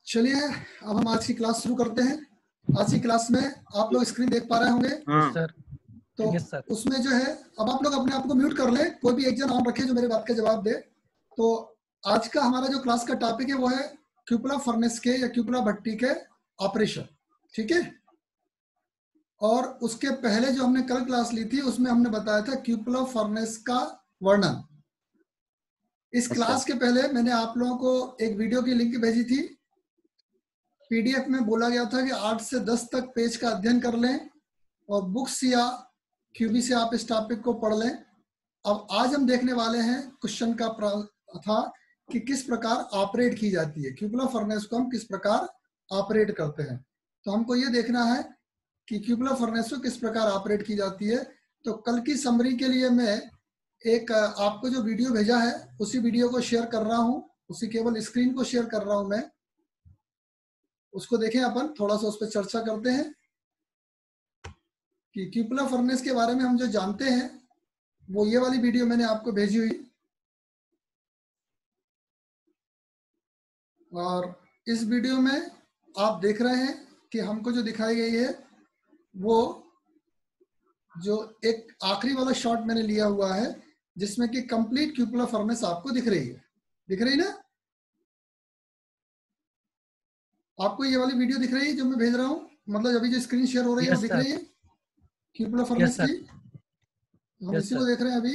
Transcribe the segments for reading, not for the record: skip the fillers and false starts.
चलिए अब हम आज की क्लास शुरू करते हैं। आज की क्लास में आप लोग स्क्रीन देख पा रहे होंगे। सर तो यस सर। उसमें जो है अब आप लोग अपने आप को म्यूट कर लें, कोई भी एक जन ऑन रखे जो मेरे बात का जवाब दे। तो आज का हमारा जो क्लास का टॉपिक है वो है क्यूपुला फर्नेस के या क्यूपुला भट्टी के ऑपरेशन, ठीक है। और उसके पहले जो हमने कल क्लास ली थी उसमें हमने बताया था क्यूपुला फर्नेस का वर्णन। इस क्लास के पहले मैंने आप लोगों को एक वीडियो की लिंक भेजी थी। पीडीएफ में बोला गया था कि 8 से 10 तक पेज का अध्ययन कर लें और बुक्स या क्यूबी से आप इस टॉपिक को पढ़ लें। अब आज हम देखने वाले हैं क्वेश्चन का था कि किस प्रकार ऑपरेट की जाती है क्यूपुला फर्नेस को, हम किस प्रकार ऑपरेट करते हैं। तो हमको ये देखना है कि क्यूपुला फर्नेस को किस प्रकार ऑपरेट की जाती है। तो कल की समरी के लिए मैं एक आपको जो वीडियो भेजा है उसी वीडियो को शेयर कर रहा हूँ, उसी केवल स्क्रीन को शेयर कर रहा हूँ मैं। उसको देखें, अपन थोड़ा सा उस पर चर्चा करते हैं कि क्यूपुला फर्नेस के बारे में हम जो जानते हैं वो ये वाली वीडियो मैंने आपको भेजी हुई। और इस वीडियो में आप देख रहे हैं कि हमको जो दिखाई गई है वो जो एक आखिरी वाला शॉट मैंने लिया हुआ है जिसमें कि कंप्लीट क्यूपुला फर्नेस आपको दिख रही है। दिख रही ना आपको? ये वाली वीडियो दिख रही है जो मैं भेज रहा हूँ, मतलब अभी जो स्क्रीन शेयर हो रही है वो दिख रही है क्यूपुला फर्नेस की। हम इसी को देख रहे हैं अभी।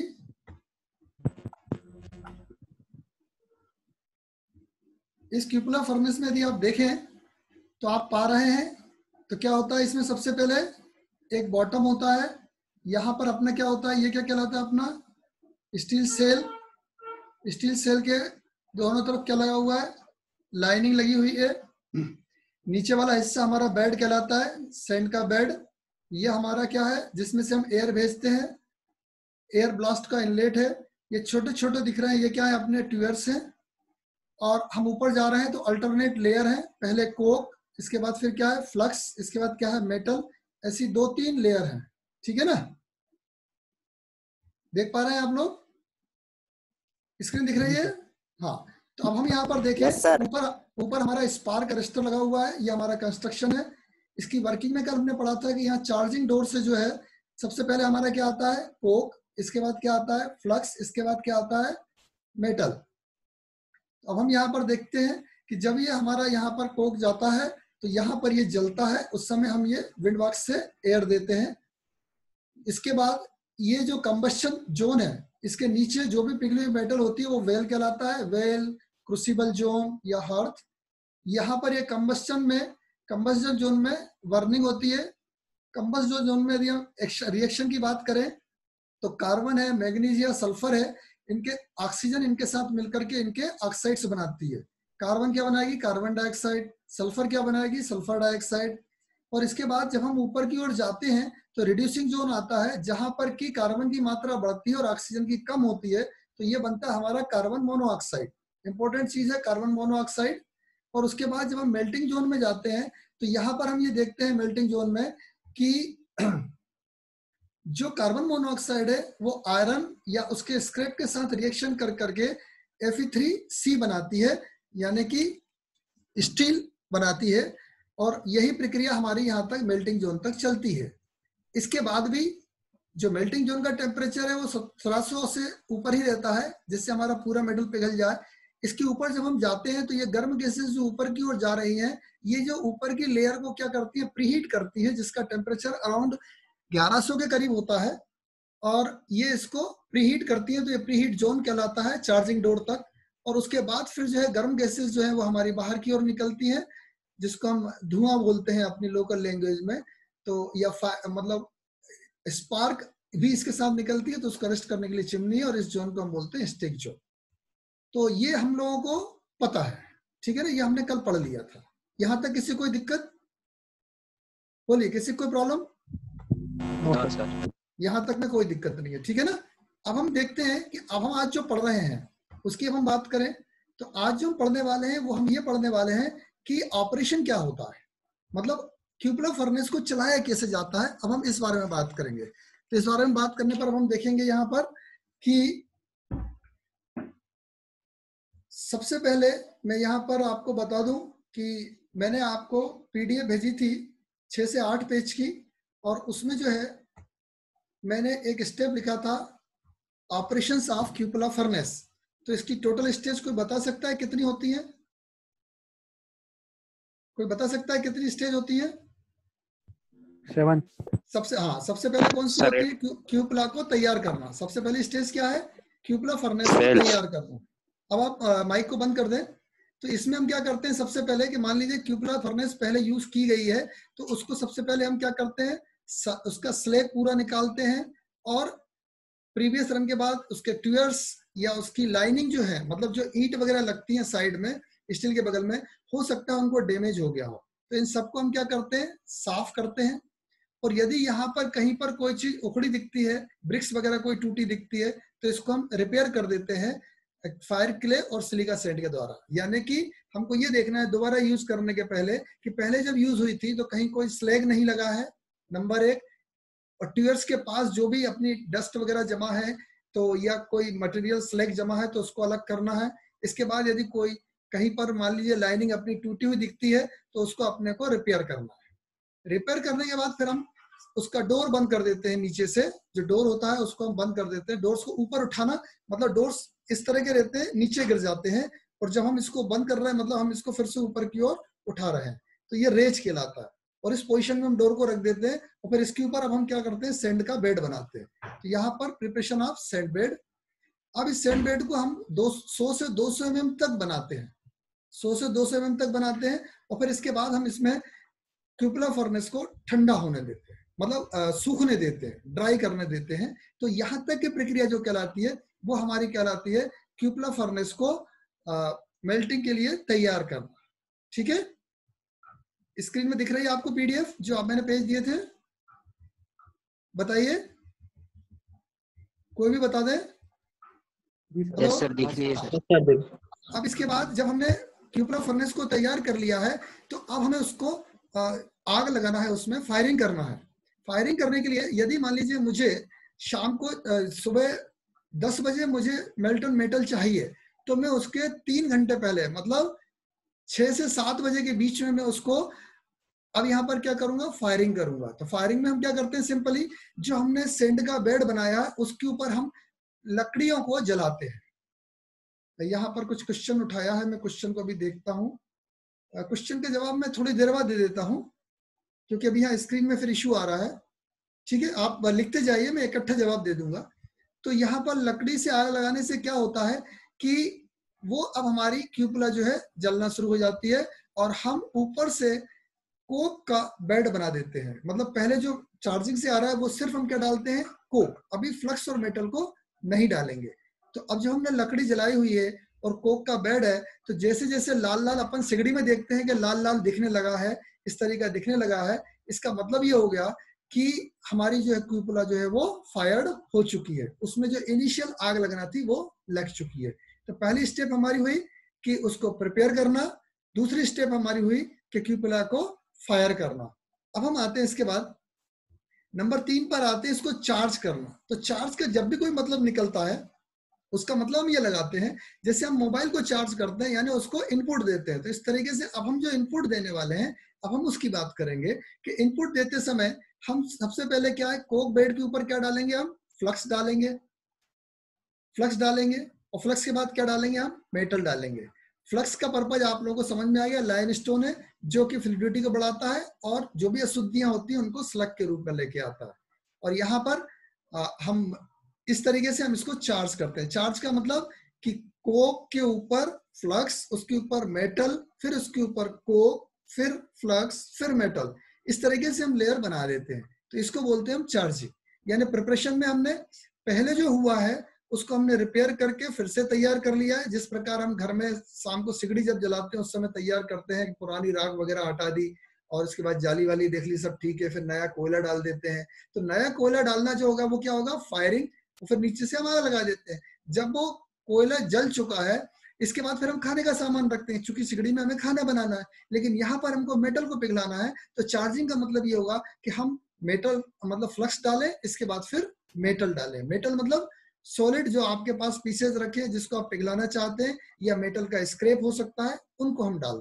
इस क्यूपुला फर्नेस में यदि आप देखें तो आप पा रहे हैं तो क्या होता है, इसमें सबसे पहले एक बॉटम होता है। यहाँ पर अपना क्या होता है, ये क्या कहलाता है, अपना स्टील सेल। स्टील सेल के दोनों तरफ क्या लगा हुआ है, लाइनिंग लगी हुई है। नीचे वाला हिस्सा हमारा बेड कहलाता है, सैंड का बेड। ये हमारा क्या है जिसमें से हम एयर भेजते हैं, एयर ब्लास्ट का इनलेट है। ये छोटे छोटे दिख रहे हैं, ये क्या है, अपने ट्यूयर्स हैं। और हम ऊपर जा रहे हैं तो अल्टरनेट लेयर है, पहले कोक, इसके बाद फिर क्या है फ्लक्स, इसके बाद क्या है मेटल। ऐसी 2-3 लेयर हैं, ठीक है ना। देख पा रहे हैं आप लोग? स्क्रीन दिख रही है? हाँ। तो अब हम यहाँ पर देखें, ऊपर हमारा स्पार्क अरेस्टर लगा हुआ है, ये हमारा कंस्ट्रक्शन है। इसकी वर्किंग में कल हमने पढ़ा था कि यहाँ चार्जिंग डोर से जो है सबसे पहले हमारा क्या आता है, कोक, इसके बाद क्या आता है फ्लक्स, इसके बाद क्या आता है मेटल। अब हम यहाँ पर देखते हैं कि जब ये हमारा यहाँ पर कोक जाता है तो यहाँ पर ये जलता है, उस समय हम ये विंड बॉक्स से एयर देते हैं। इसके बाद ये जो कंबस्शन जोन है, इसके नीचे जो भी पिघली हुई मेटल होती है वो वेल कहलाता है, वेल, क्रूसिबल जोन या हर्थ। यहाँ पर ये कंबस्शन जोन में बर्निंग होती है। कंबस्शन जोन में यदि हम रिएक्शन की बात करें तो कार्बन है, मैग्नीज या सल्फर है, इनके ऑक्सीजन इनके साथ मिलकर के इनके ऑक्साइड्स बनाती है। कार्बन क्या बनाएगी, कार्बन डाइऑक्साइड। सल्फर क्या बनाएगी, सल्फर डाइऑक्साइड। और इसके बाद जब हम ऊपर की ओर जाते हैं तो रिड्यूसिंग जोन आता है, जहां पर की कार्बन की मात्रा बढ़ती है और ऑक्सीजन की कम होती है, तो ये बनता है हमारा कार्बन मोनोऑक्साइड। इंपॉर्टेंट चीज है कार्बन मोनोऑक्साइड। और उसके बाद जब हम मेल्टिंग जोन में जाते हैं तो यहाँ पर हम ये देखते हैं मेल्टिंग जोन में कि जो कार्बन मोनोऑक्साइड है वो आयरन या उसके स्क्रैप के साथ रिएक्शन कर करके Fe3C बनाती है, यानी कि स्टील बनाती है। और यही प्रक्रिया हमारी यहाँ तक मेल्टिंग जोन तक चलती है। इसके बाद भी जो मेल्टिंग जोन का टेम्परेचर है वो 1700 से ऊपर ही रहता है, जिससे हमारा पूरा मेटल पिघल जाए। इसके ऊपर जब हम जाते हैं तो ये गर्म गैसेस जो ऊपर की ओर जा रही हैं, ये जो ऊपर की लेयर को क्या करती है, प्रीहीट करती है, जिसका टेम्परेचर अराउंड 1100 के करीब होता है। और ये इसको प्रीहीट करती है, तो ये प्रीहीट जोन कहलाता है चार्जिंग डोर तक। और उसके बाद फिर जो है गर्म गैसेस जो है वो हमारी बाहर की ओर निकलती हैं, जिसको हम धुआं बोलते हैं अपनी लोकल लैंग्वेज में। तो या मतलब स्पार्क भी इसके साथ निकलती है, तो उसको अरेस्ट करने के लिए चिमनी है, और इस जोन को हम बोलते हैं स्टिक जोन। तो ये हम लोगों को पता है, ठीक है ना, ये हमने कल पढ़ लिया था। यहाँ तक किसी कोई दिक्कत? बोलिए, किसी कोई प्रॉब्लम? यहाँ तक में कोई दिक्कत नहीं है, ठीक है ना। अब हम देखते हैं कि अब हम आज जो पढ़ रहे हैं उसकी अब हम बात करें तो आज जो हम पढ़ने वाले हैं वो हम ये पढ़ने वाले हैं कि ऑपरेशन क्या होता है, मतलब क्यूपुला फर्नेस को चलाया कैसे जाता है। अब हम इस बारे में बात करेंगे। तो इस बारे में बात करने पर अब हम देखेंगे यहाँ पर कि सबसे पहले मैं यहाँ पर आपको बता दूं कि मैंने आपको पीडीएफ भेजी थी 6 से 8 पेज की, और उसमें जो है मैंने एक स्टेप लिखा था ऑपरेशंस ऑफ क्यूपुला फर्नेस। तो इसकी टोटल स्टेज कोई बता सकता है कितनी होती है? कोई बता सकता है कितनी स्टेज होती है? 7। सबसे पहले कौन सी होती है? क्यूपुला को तैयार करना। सबसे पहली स्टेज क्या है? क्यूपुला फर्नेस को तैयार करना। अब आप माइक को बंद कर दें। तो इसमें हम क्या करते हैं, सबसे पहले कि मान लीजिए क्यूपुला फर्नेस पहले यूज की गई है, तो उसको सबसे पहले हम क्या करते हैं, उसका स्लैग पूरा निकालते हैं, और प्रीवियस रन के बाद उसके ट्यूअर्स या उसकी लाइनिंग जो है, मतलब जो ईंट वगैरह लगती है साइड में स्टील के बगल में, हो सकता है उनको डैमेज हो गया हो, तो इन सबको हम क्या करते हैं, साफ करते हैं। और यदि यहाँ पर कहीं पर कोई चीज उखड़ी दिखती है, ब्रिक्स वगैरह कोई टूटी दिखती है, तो इसको हम रिपेयर कर देते हैं फायर क्ले और सिलिका सैंड के द्वारा। यानी कि हमको ये देखना है दोबारा यूज करने के पहले कि पहले जब यूज हुई थी तो कहीं कोई स्लैग नहीं लगा है, नंबर 1। और ट्यूअर्स के पास जो भी अपनी डस्ट वगैरह जमा है तो, या कोई मटेरियल स्लैग जमा है, तो उसको अलग करना है। इसके बाद यदि कोई कहीं पर मान लीजिए लाइनिंग अपनी टूटी हुई दिखती है, तो उसको अपने को रिपेयर करना है। रिपेयर करने के बाद फिर हम उसका डोर बंद कर देते हैं। नीचे से जो डोर होता है उसको हम बंद कर देते हैं। डोर्स को ऊपर उठाना मतलब डोर्स इस तरह के रहते हैं, नीचे गिर जाते हैं, और जब हम इसको बंद कर रहे हैं मतलब हम इसको फिर से ऊपर की ओर उठा रहे हैं, तो ये रेज कहलाता है। और इस पोजीशन में हम डोर को रख देते हैं, और फिर इसके ऊपर अब हम क्या करते हैं, सैंड का बेड बनाते हैं। तो यहाँ पर प्रिपरेशन ऑफ सैंड बेड। अब इस सैंड बेड को हम 100 से 200 mm तक बनाते हैं, 100 से 200 mm तक बनाते हैं। और फिर इसके बाद हम इसमें क्यूपुला फर्नेस को ठंडा होने देते हैं, मतलब सूखने देते हैं, ड्राई करने देते हैं। तो यहाँ तक की प्रक्रिया जो कहलाती है वो हमारी कहलाती है क्यूपुला फर्नेस को मेल्टिंग के लिए तैयार करना। ठीक है, स्क्रीन में दिख रही है आपको पीडीएफ जो आप मैंने पेज दिए थे? बताइए, कोई भी बता दे। यस सर, दिख रही है। अब इसके बाद जब हमने क्यूपुला फर्नेस को तैयार कर लिया है, तो अब हमें उसको आग लगाना है, उसमें फायरिंग करना है। फायरिंग करने के लिए यदि मान लीजिए मुझे शाम को सुबह 10 बजे मुझे मेल्टन मेटल चाहिए, तो मैं उसके 3 घंटे पहले मतलब 6 से 7 बजे के बीच में मैं उसको अब यहाँ पर क्या करूंगा, फायरिंग करूंगा। तो फायरिंग में हम क्या करते हैं, सिंपली जो हमने सेंड का बेड बनाया है उसके ऊपर हम लकड़ियों को जलाते हैं। तो यहाँ पर कुछ क्वेश्चन उठाया है, मैं क्वेश्चन को अभी देखता हूँ। क्वेश्चन के जवाब मैं थोड़ी देर बाद दे देता हूँ, क्योंकि अभी यहाँ स्क्रीन में फिर इशू आ रहा है। ठीक है, आप लिखते जाइए, मैं इकट्ठा जवाब दे दूंगा। तो यहाँ पर लकड़ी से आग लगाने से क्या होता है कि वो अब हमारी क्यूपुला जो है जलना शुरू हो जाती है, और हम ऊपर से कोक का बेड बना देते हैं। मतलब पहले जो चार्जिंग से आ रहा है वो सिर्फ हम क्या डालते हैं, कोक, अभी फ्लक्स और मेटल को नहीं डालेंगे। तो अब जो हमने लकड़ी जलाई हुई है और कोक का बेड है, तो जैसे जैसे लाल लाल अपन सिगड़ी में देखते हैं कि लाल लाल दिखने लगा है, इस तरीका दिखने लगा है, इसका मतलब ये हो गया कि हमारी जो है क्यूपुला जो है वो फायर्ड हो चुकी है, उसमें जो इनिशियल आग लगना थी वो लग चुकी है। तो पहली स्टेप हमारी हुई कि उसको प्रिपेयर करना, दूसरी स्टेप हमारी हुई कि क्यूपुला को फायर करना। अब हम आते हैं इसके बाद नंबर 3 पर आते हैं, इसको चार्ज करना। तो चार्ज का जब भी कोई मतलब निकलता है उसका मतलब हम ये लगाते हैं, जैसे हम मोबाइल को चार्ज करते हैं यानी उसको इनपुट देते हैं। तो इस तरीके से अब हम जो इनपुट देने वाले हैं, अब हम उसकी बात करेंगे कि इनपुट देते समय हम सबसे पहले क्या है, कोक बेड के ऊपर क्या डालेंगे, हम फ्लक्स डालेंगे, फ्लक्स डालेंगे, और फ्लक्स के बाद क्या डालेंगे, हम मेटल डालेंगे। फ्लक्स का पर्पज आप लोगों को समझ में आ गया, लाइमस्टोन है जो कि फ्लूइडिटी को बढ़ाता है और जो भी अशुद्धियां होती हैं उनको स्लग के रूप में लेके आता है। और यहाँ पर हम इस तरीके से हम इसको चार्ज करते हैं। चार्ज का मतलब कि कोक के ऊपर फ्लक्स, उसके ऊपर मेटल, फिर उसके ऊपर कोक, फिर फ्लक्स, फिर मेटल, इस तरीके से हम लेयर बना देते हैं। तो इसको बोलते हैं हम चार्जिंग। यानी प्रिपरेशन में हमने पहले जो हुआ है उसको हमने रिपेयर करके फिर से तैयार कर लिया है। जिस प्रकार हम घर में शाम को सिगड़ी जब जलाते हैं उस समय तैयार करते हैं, पुरानी राख वगैरह हटा दी और उसके बाद जाली वाली देख ली सब ठीक है, फिर नया कोयला डाल देते हैं। तो नया कोयला डालना जो होगा वो क्या होगा, फायरिंग, फिर नीचे से हम आग लगा देते हैं। जब वो कोयला जल चुका है इसके बाद फिर हम खाने का सामान रखते हैं, चूंकि सिगड़ी में हमें खाना बनाना है, लेकिन यहाँ पर हमको मेटल को पिघलाना है। तो चार्जिंग का मतलब ये होगा कि हम मेटल मतलब फ्लक्स डालें, इसके बाद फिर मेटल डालें। मेटल मतलब सॉलिड जो आपके पास पीसेज रखे जिसको आप पिघलाना चाहते हैं, या मेटल का स्क्रैप हो सकता है, उनको हम डालते हैं।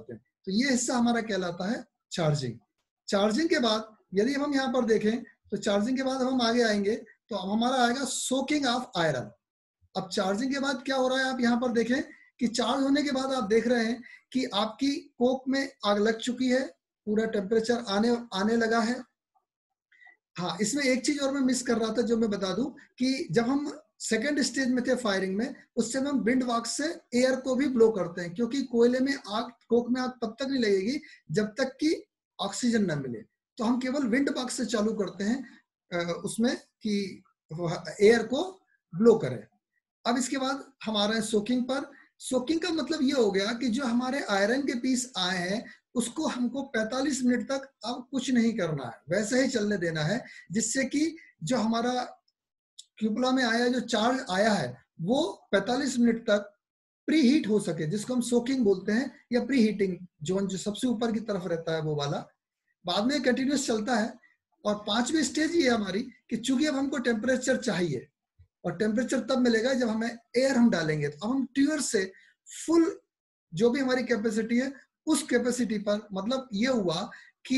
तो ये हिस्सा हमारा कहलाता है चार्जिंग। चार्जिंग के बाद यदि हम यहाँ पर देखें तो चार्जिंग के बाद हम आगे आएंगे तो अब हमारा आएगा सोकिंग ऑफ आयरन। अब चार्जिंग के बाद क्या हो रहा है, आप यहाँ पर देखें कि चार्ज होने के बाद आप देख रहे हैं कि आपकी कोक में आग लग चुकी है, पूरा टेम्परेचर आने लगा है। हाँ, इसमें एक चीज और मैं मिस कर रहा था जो मैं बता दूं कि जब हम सेकेंड स्टेज में थे फायरिंग में, उस समय हम विंड वॉक से एयर को भी ब्लो करते हैं, क्योंकि कोयले में आग, कोक में आग तब तक नहीं लगेगी जब तक कि ऑक्सीजन न मिले। तो हम केवल विंड वॉक से चालू करते हैं उसमें कि एयर को ब्लो करें। अब इसके बाद हम आ रहे हैं सोकिंग पर। सोकिंग का मतलब ये हो गया कि जो हमारे आयरन के पीस आए हैं उसको हमको 45 मिनट तक अब कुछ नहीं करना है, वैसे ही चलने देना है, जिससे कि जो हमारा क्यूपला में आया, जो चार्ज आया है, वो 45 मिनट तक प्री हीट हो सके, जिसको हम सोकिंग बोलते हैं, या प्री हीटिंग जोन जो सबसे ऊपर की तरफ रहता है वो वाला। बाद में कंटिन्यूस चलता है। और पांचवी स्टेज ये हमारी कि चूंकि अब हमको टेम्परेचर चाहिए, और टेम्परेचर तब मिलेगा जब हमें एयर हम डालेंगे। तो अब हम ट्यूअर से फुल जो भी हमारी कैपेसिटी है उस कैपेसिटी पर, मतलब ये हुआ कि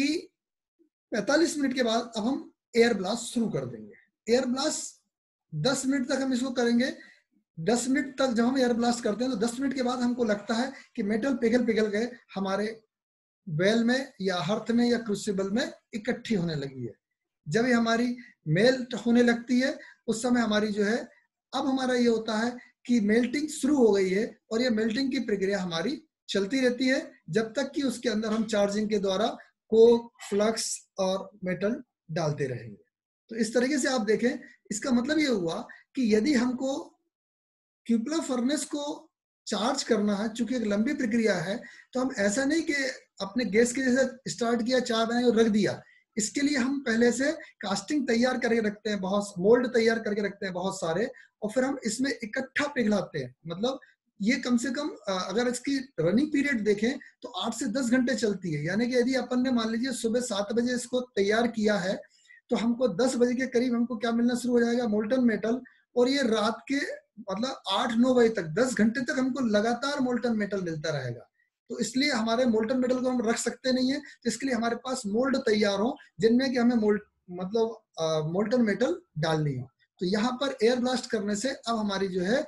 45 मिनट के बाद अब हम एयर ब्लास्ट शुरू कर देंगे। एयर ब्लास्ट 10 मिनट तक हम इसको करेंगे। 10 मिनट तक जब हम एयर ब्लास्ट करते हैं तो 10 मिनट के बाद हमको लगता है कि मेटल पिघल गए हमारे वेल में या हर्थ में या क्रूसिबल में इकट्ठी होने लगी है। जब ये हमारी मेल्ट होने लगती है उस समय हमारी जो है, अब हमारा ये होता है कि मेल्टिंग शुरू हो गई है, और ये मेल्टिंग की प्रक्रिया हमारी चलती रहती है जब तक कि उसके अंदर हम चार्जिंग के द्वारा कोक, फ्लक्स और मेटल डालते रहेंगे। तो इस तरीके से आप देखें, इसका मतलब ये हुआ कि यदि हमको क्यूपला फर्नेस को चार्ज करना है, चूंकि एक लंबी प्रक्रिया है, तो हम ऐसा नहीं कि अपने गैस के जैसे स्टार्ट किया, चाय बनाई और रख दिया। इसके लिए हम पहले से कास्टिंग तैयार करके रखते हैं, बहुत मोल्ड तैयार करके रखते हैं बहुत सारे, और फिर हम इसमें इकट्ठा पिघलाते हैं। मतलब ये कम से कम अगर इसकी रनिंग पीरियड देखें तो 8 से 10 घंटे चलती है। यानी कि यदि अपन ने मान लीजिए सुबह 7 बजे इसको तैयार किया है तो हमको 10 बजे के करीब हमको क्या मिलना शुरू हो जाएगा, मोल्टन मेटल। और ये रात के मतलब 8-9 बजे तक 10 घंटे तक हमको लगातार मोल्टन मेटल मिलता रहेगा। तो इसलिए हमारे मोल्टन मेटल को हम रख सकते नहीं है, तो इसके लिए हमारे पास मोल्ड तैयार हो जिनमें कि हमें मोल्टन मेटल डालनी हो। तो यहाँ पर एयर ब्लास्ट करने से अब हमारी जो है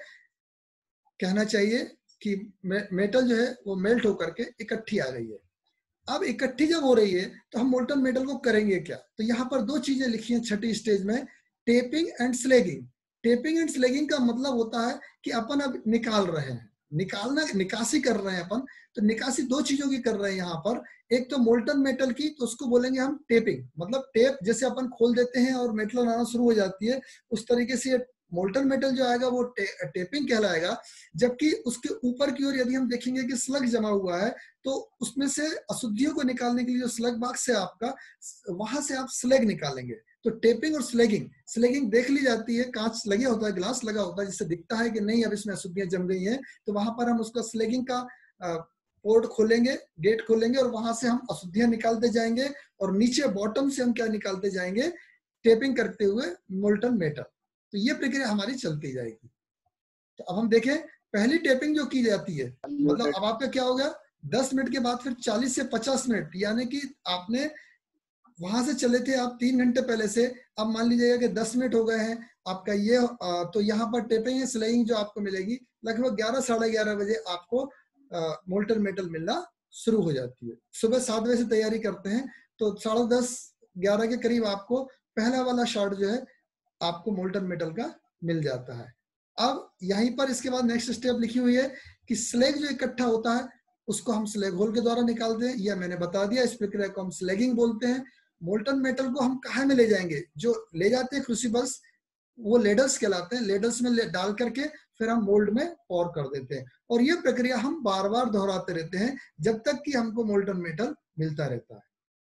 कहना चाहिए कि मेटल जो है वो मेल्ट होकर के इकट्ठी आ गई है। अब इकट्ठी जब हो रही है तो हम मोल्टन मेटल को करेंगे क्या, तो यहाँ पर 2 चीजें लिखी हैं छठी स्टेज में, tapping and slagging. Tapping and slagging का मतलब होता है कि अपन अब निकाल रहे हैं, निकासी कर रहे हैं अपन। तो निकासी 2 चीजों की कर रहे हैं यहाँ पर। एक तो मोल्टन मेटल की, तो उसको बोलेंगे हम टेपिंग, मतलब टेप जैसे अपन खोल देते हैं और मेटल आना शुरू हो जाती है, उस तरीके से मोल्टन मेटल जो आएगा वो टेपिंग कहलाएगा। जबकि उसके ऊपर की ओर यदि हम देखेंगे कि स्लग जमा हुआ है, तो उसमें से अशुद्धियों को निकालने के लिए जो स्लग बॉक्स है आपका, वहां से आप स्लैग निकालेंगे। तो टेपिंग और स्लैगिंग देख ली जाती है, कांच लगे होता है, ग्लास लगा होता है, जिससे दिखता है कि नहीं अब इसमें अशुद्धियां जम गई हैं, तो वहां पर हम उसका स्लैगिंग का पोर्ट खोलेंगे, गेट खोलेंगे, और वहां से हम अशुद्धियां निकालते जाएंगे, और नीचे बॉटम से हम क्या निकालते जाएंगे, टेपिंग करते हुए मोल्टन मेटल। तो ये प्रक्रिया हमारी चलती जाएगी। तो अब हम देखें पहली टेपिंग जो की जाती है, मतलब अब आपका क्या हो गया, 10 मिनट के बाद फिर 40 से 50 मिनट, यानी कि आपने वहां से चले थे आप 3 घंटे पहले से, अब मान लीजिएगा कि 10 मिनट हो गए हैं आपका ये, तो यहाँ पर टेपिंग स्लैगिंग जो आपको मिलेगी लगभग 11 साढ़े 11 बजे आपको मोल्टन मेटल मिलना शुरू हो जाती है। सुबह 7 बजे से तैयारी करते हैं तो 10:30 11 के करीब आपको पहला वाला शॉट जो है आपको मोल्टन मेटल का मिल जाता है। अब यहीं पर इसके बाद नेक्स्ट स्टेप लिखी हुई है कि स्लैग जो इकट्ठा होता है उसको हम स्लैग होल के द्वारा निकालते हैं, यह मैंने बता दिया, इस प्रक्रिया को हम स्लैगिंग बोलते हैं। मोल्टन मेटल को हम कहाँ में ले जाएंगे, जो ले जाते हैं क्रूसिबल्स, वो लेडल्स कहलाते हैं। लेडल्स में डाल करके फिर हम मोल्ड में पॉर कर देते हैं, और ये प्रक्रिया हम बार बार दोहराते रहते हैं जब तक कि हमको मोल्टन मेटल मिलता रहता है।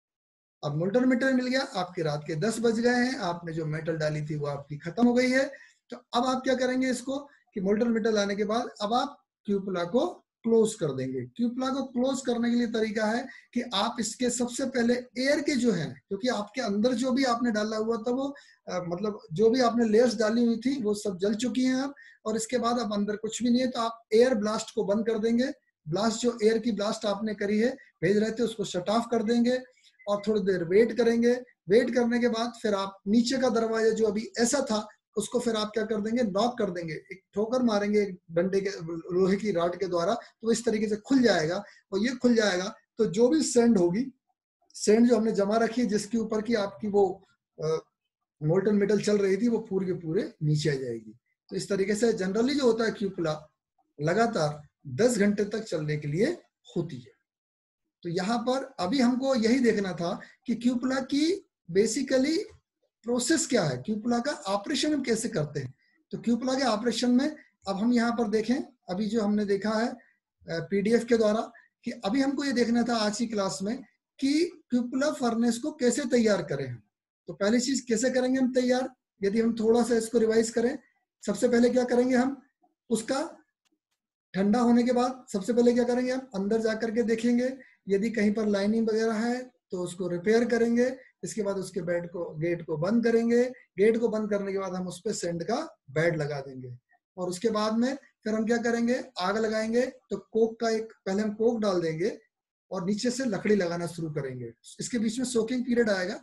अब मोल्टन मेटल मिल गया, आपके रात के 10 बज गए हैं, आपने जो मेटल डाली थी वो आपकी खत्म हो गई है। तो अब आप क्या करेंगे इसको कि मोल्टन मेटल आने के बाद अब आप क्यूपला को क्लोज कर देंगे। क्यूपला को क्लोज करने के लिए तरीका है कि आप इसके सबसे पहले एयर के जो है, क्योंकि आपके अंदर जो भी आपने डाला हुआ था वो मतलब जो भी आपने लेयर्स डाली हुई थी वो सब जल चुकी हैं अब, और इसके बाद अब अंदर कुछ भी नहीं है, तो आप एयर ब्लास्ट को बंद कर देंगे। ब्लास्ट जो एयर की ब्लास्ट आपने करी है भेज रहे थे उसको शट ऑफ कर देंगे और थोड़ी देर वेट करेंगे। वेट करने के बाद फिर आप नीचे का दरवाजा जो अभी ऐसा था उसको फिर आप क्या कर देंगे, नॉक कर देंगे, एक ठोकर मारेंगे एक डंडे के लोहे की रॉड के द्वारा, तो इस तरीके से खुल जाएगा। और ये खुल जाएगा तो जो भी सैंड होगी, सैंड जो हमने जमा रखी है जिसके ऊपर की आपकी वो मोल्टन मेटल चल रही थी, वो पूरे के पूरे नीचे आ जाएगी। तो इस तरीके से जनरली जो होता है क्यूपुला लगातार 10 घंटे तक चलने के लिए होती है। तो यहाँ पर अभी हमको यही देखना था कि क्यूपुला की बेसिकली प्रोसेस क्या है, क्यूपुला का ऑपरेशन हम कैसे करते हैं। तो क्यूपुला के ऑपरेशन में अब हम यहाँ पर देखें, अभी जो हमने देखा है पीडीएफ के द्वारा, कि अभी हमको ये देखना था आज की क्लास में कि क्यूपुला फर्नेस को कैसे तैयार करें। तो पहली चीज कैसे करेंगे हम तैयार, यदि हम थोड़ा सा इसको रिवाइज करें, सबसे पहले क्या करेंगे हम, उसका ठंडा होने के बाद सबसे पहले क्या करेंगे, हम अंदर जाकर के देखेंगे, यदि कहीं पर लाइनिंग वगैरह है तो उसको रिपेयर करेंगे। इसके बाद उसके गेट को बंद करेंगे। गेट को बंद करने के बाद हम उस पर सैंड का बेड लगा देंगे और उसके बाद में फिर हम क्या करेंगे, आग लगाएंगे। तो कोक का एक पहले हम कोक डाल देंगे और नीचे से लकड़ी लगाना शुरू करेंगे। इसके बीच में सोकिंग पीरियड आएगा,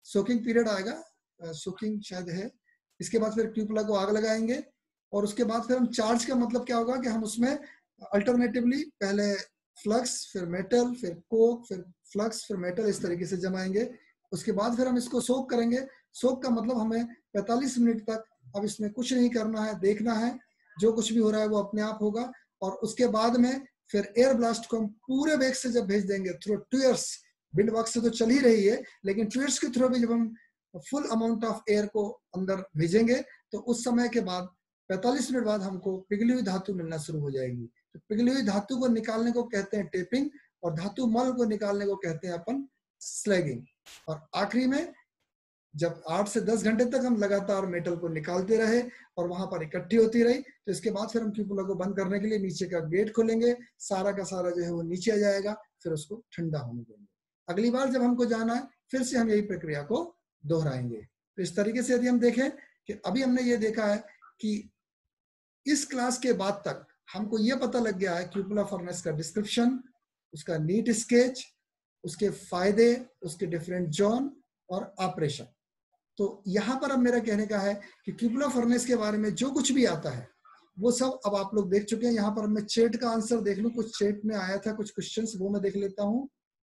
सोकिंग शायद है। इसके बाद फिर क्यूपुला को आग लगाएंगे और उसके बाद फिर हम चार्ज का मतलब क्या होगा कि हम उसमें अल्टरनेटिवली पहले फ्लक्स, फिर मेटल, फिर कोक, फिर फ्लक्स, फिर मेटल, इस तरीके से जमाएंगे। उसके बाद फिर हम इसको सोक करेंगे। सोक का मतलब हमें 45 मिनट तक अब इसमें कुछ नहीं करना है, देखना है, जो कुछ भी हो रहा है वो अपने आप होगा। और उसके बाद में फिर एयर ब्लास्ट को हम पूरे वेग से जब भेज देंगे थ्रू ट्यूर्स, विंड बॉक्स से तो चल ही रही है, लेकिन ट्यूर्स के थ्रू भी जब हम फुल अमाउंट ऑफ एयर को अंदर भेजेंगे तो उस समय के बाद 45 मिनट बाद हमको पिघली हुई धातु मिलना शुरू हो जाएगी। तो पिघली हुई धातु को निकालने को कहते हैं टेपिंग और धातु मल को निकालने को कहते हैं अपन स्लैगिंग। और आखिरी में जब 8 से 10 घंटे तक हम लगातार मेटल को निकालते रहे और वहां पर इकट्ठी होती रही, तो इसके बाद फिर हम क्यूपुला को बंद करने के लिए नीचे का गेट खोलेंगे, सारा का सारा जो है वो नीचे आ जाएगा, फिर उसको ठंडा होने देंगे। अगली बार जब हमको जाना है फिर से हम यही प्रक्रिया को दोहराएंगे। तो इस तरीके से यदि हम देखें कि अभी हमने ये देखा है कि इस क्लास के बाद तक हमको ये पता लग गया है क्यूपुला फर्नेस का डिस्क्रिप्शन, उसका नीट स्केच, उसके फायदे, उसके डिफरेंट जोन और ऑपरेशन। तो यहां पर अब मेरा कहने का है कि क्यूपुला फर्नेस के बारे में जो कुछ भी आता है वो सब अब आप लोग देख चुके हैं। यहाँ पर मैं चैट का आंसर देख लूं, कुछ चैट में आया था कुछ क्वेश्चंस, वो मैं देख लेता हूं।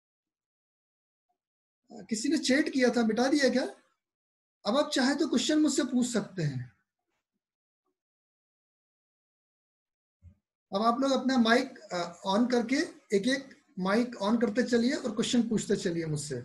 किसी ने चैट किया था, मिटा दिया क्या? अब आप चाहे तो क्वेश्चन मुझसे पूछ सकते हैं। अब आप लोग अपना माइक ऑन करके एक एक माइक ऑन करते चलिए और क्वेश्चन पूछते चलिए मुझसे।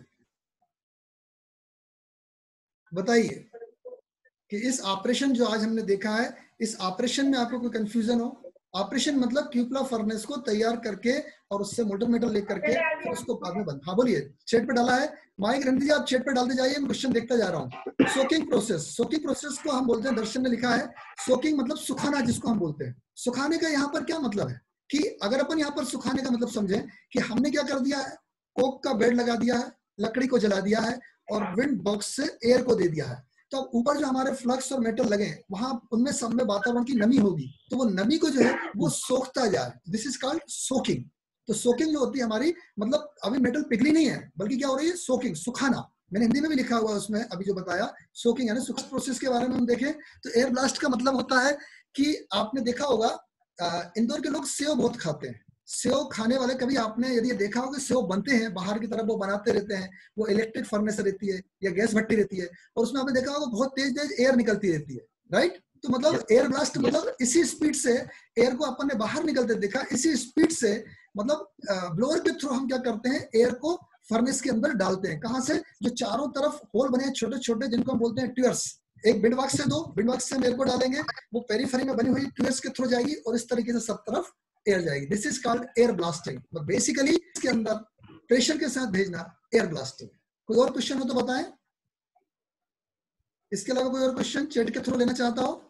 बताइए कि इस ऑपरेशन जो आज हमने देखा है, इस ऑपरेशन में आपको कोई कंफ्यूजन हो? ऑपरेशन मतलब क्यूपुला फर्नेस को तैयार करके और उससे मोल्टन मेटल लेकर के फिर उसको बाद में बंद। हाँ बोलिए, चैट पे डाला है माइक, रन दीजिए, आप चैट पे डालते जाइए, मैं क्वेश्चन देखता जा रहा हूँ। सोकिंग प्रोसेस, सोकिंग प्रोसेस को हम बोलते हैं, दर्शन ने लिखा है सोकिंग मतलब सुखाना, जिसको हम बोलते हैं। सुखाने का यहाँ पर क्या मतलब है कि अगर अपन यहाँ पर सुखाने का मतलब समझे कि हमने क्या कर दिया है, कोक का बेड लगा दिया है, लकड़ी को जला दिया है और विंड बॉक्स से एयर को दे दिया है, तो ऊपर जो हमारे फ्लक्स और मेटल लगे वहां उनमें सब में वातावरण की नमी होगी, तो वो नमी को जो है वो सोखता जाए, दिस इज कॉल्ड सोकिंग। तो सोकिंग जो होती है हमारी, मतलब अभी मेटल पिघली नहीं है बल्कि क्या हो रही है, सोकिंग, सुखाना। मैंने हिंदी में भी लिखा हुआ है उसमें अभी जो बताया, सोकिंग यानी सुख प्रोसेस के बारे में हम देखें तो एयर ब्लास्ट का मतलब होता है कि आपने देखा होगा इंदौर के लोग सेव बहुत खाते हैं। सेव खाने वाले, कभी आपने यदि देखा होगा सेव बनते हैं बाहर की तरफ वो बनाते रहते हैं, वो इलेक्ट्रिक फर्नेस रहती है या गैस भट्टी रहती है और उसमें आपने देखा होगा बहुत तेज तेज एयर निकलती रहती है, राइट? तो मतलब एयर ब्लास्ट मतलब इसी स्पीड से एयर को अपन ने बाहर निकलते देखा, इसी स्पीड से मतलब ब्लोअर के थ्रू हम क्या करते हैं, एयर को फर्नेस के अंदर डालते हैं। कहां से? जो चारों तरफ होल बने हैं छोटे छोटे, जिनको हम बोलते हैं ट्यूर्स। एक विंड बॉक्स से, दो विंड बॉक्स से हम एयर को डालेंगे, वो पेरीफेरी में बनी हुई ट्यूर्स के थ्रू जाएगी और इस तरीके से सब तरफ एयर जाएगी। This is called air blasting. Basically इसके अंदर प्रेशर के साथ भेजना एयर ब्लास्टिंग। कोई और क्वेश्चन हो तो बताएं, इसके अलावा कोई और क्वेश्चन चैट के थ्रू लेना चाहता हो?